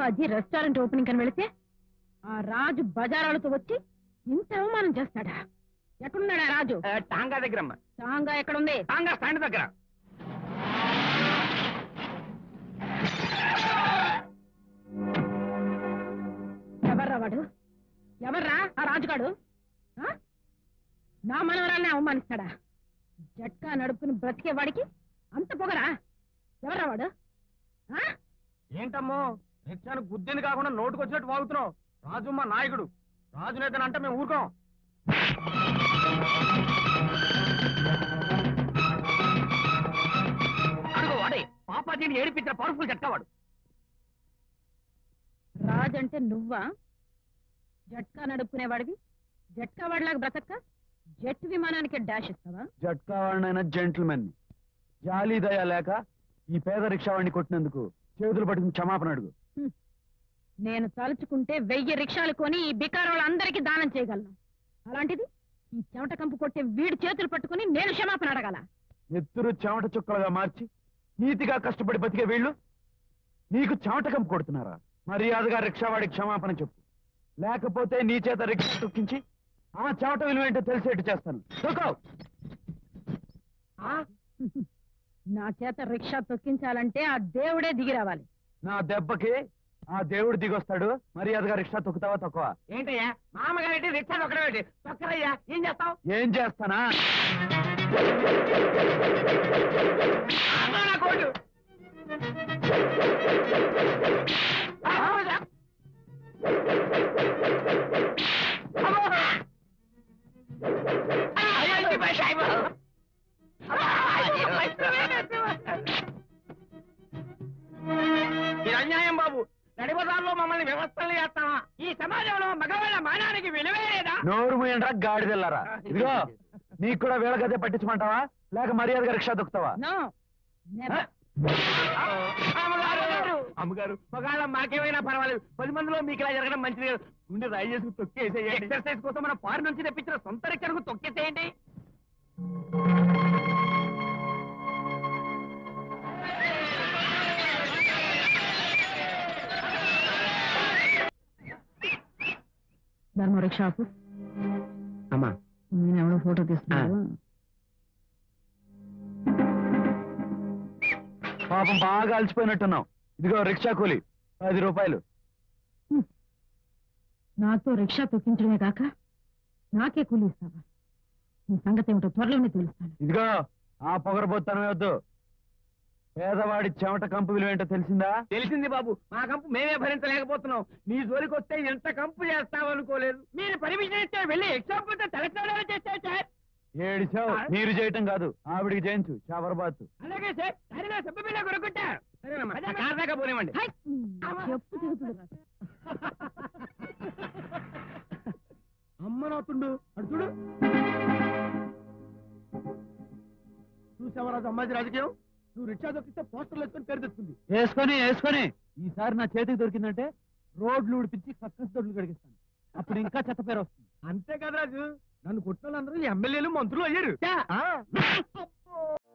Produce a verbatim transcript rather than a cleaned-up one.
పాపాజీ restaurant opening అని వెళితే ఆ రాజు బజారాలతో వచ్చి ఇంత అవమానం చేస్తాడా? ఎక్కడున్నాడా రాజు? టాంగా దగ్గర. టాంగా ఎక్కడుంది? టాంగా స్టాండ్ దగ్గర. ఎవర్రా వాడు? ఎవర్రా ఆ రాజుగాడు? నా మనవరాల్ని అవమానిస్తాడా? జట్కా నడుపుకుని బ్రతికే వాడికి అంత పొగరా? ఎవర్రా వాడు? ఏంటమ్మో రిక్షాను గుద్దింది కాకుండా నోటుకు వచ్చినట్టు వాగుతున్నావు? రాజు మా నాయకుడు. రాజు నేతనంటే మేము ఊరుకోం. అడుగు వాడే పాపాజీని ఏడిపించిన పవర్ఫుల్ జట్కావాడు. రాజంటే నువ్వా? జట్కా నడుపుకునేవాడివి జట్కా వాడిలాగా బ్రతక్క జెట్ విమానానికి డాష్ ఇస్తావా? జట్కా వాడినైనా జెంటిల్మెన్ జాలీ దయా లేక ఈ పేద రిక్షా వాడిని కొట్టినందుకు చేతులు పట్టుకుని క్షమాపణ అడుగు. నేను తలుచుకుంటే వెయ్యి రిక్షాలు కొని ఈ బికారోళ్ళందరికీ దానం చేయగలను. అలాంటిది ఈ చెమట కంపు కొట్టే వీడి చేతులు పట్టుకుని నేను క్షమాపణ అడగాల? ఎత్తురు చెమట చుక్కలుగా మార్చి నీతిగా కష్టపడి బతికే వీళ్ళు నీకు చెమట కంపు కొడుతున్నారా? మర్యాదగా రిక్షావాడికి క్షమాపణ చెప్పు, లేకపోతే నీ చేత రిక్షా తొక్కించి ఆ చెమట విలువేంటో తెలిసేట్టు చేస్తాను. నా చేత రిక్షా తొక్కించాలంటే ఆ దేవుడే దిగి రావాలి. నా దెబ్బకి ఆ దేవుడు దిగొస్తాడు. మర్యాదగా రిక్షా తొక్కుతావా తక్కువ? ఏంటయ్యా మామగారి రిక్షా తొక్కడమేంటి? తొక్కరయ్యా. ఏం చేస్తావు? ఏం చేస్తానా? కోటు ఇది అన్యాయం బాబు. నడిబజార్లో మమ్మల్ని వ్యవస్థలు చేస్తావా? ఈ సమాజంలో మగవాళ్ళ మానానికి విలువే లేదా? నోరు మూయండ్రా గాడిదెల్లారా. ఇదిగో నీకు కూడా వేళగదే పట్టించమంటావా లేక మర్యాదగా రిక్షా దొక్కుతావా? అమ్మగారు మగాళ్ళ మాకేమైనా పర్వాలేదు. పది మందిలో మీకు ఇలా జరగడం మంచిది. గుండె రాయి చేసుకు తొక్కేసేయండి. ఎక్సర్సైజ్ కోసం మన ఫారెన్ నుంచి తెప్పించిన సొంత రిక్షాకు తొక్కేసేయండి. ధర్మ రిక్షాకు అమ్మా నేనెవడో ఫోటో తీస్తున్నాను. పాపం బాగా అలసిపోయినట్టున్నావు. ఇదిగో రిక్షా కూలి పది రూపాయలు. నాతో రిక్షా తొక్కించడమే కాక నాకే కూలి ఇస్తావా? నీ సంగతి ఏమిటో త్వరలోనే తెలుస్తాను. ఇదిగో ఆ పొగరబోత్తనమే వద్దు. పేదవాడి చెమట కంపు విలువేంటో తెలిసిందా? తెలిసింది బాబు. మా కంపు మేమే భరించలేకపోతున్నాం. నీ జోలికి వస్తే ఎంత కంపు చేస్తామనుకోలేదు. మీరు పర్మిషన్ ఇస్తే వెళ్ళి ఎగ్జాంపుల్ తెలంగాణలో చేస్తే సార్. ఏడిచావు. మీరు చేయటం కాదు, ఆవిడికి చేయించు షాబర్బాత్. అలాగే సార్. సరేనా సబ్బు బిళ్ళ కొనుక్కుంటా. సరేనమ్మా పోనివ్వండి. చెప్పు దిగుతుంది. అమ్మ నాతుండు అడు చూడు. చూసావరాజు అమ్మాయి రాజకీయం. నువ్వు రిక్షా దొరికితే పోస్టర్లు వేసుకొని పేరు తెచ్చుకుంది. వేసుకొని వేసుకొని ఈసారి నా చేతికి దొరికిందంటే రోడ్లు ఉడిపించి కక్కస్ దొడ్లు కడిగిస్తాను. అప్పుడు ఇంకా చెత్త పేరు వస్తుంది. అంతే కదా రాజు. నన్ను కొట్టిన వాళ్ళందరూ ఎమ్మెల్యేలు మంత్రులు అయ్యారు.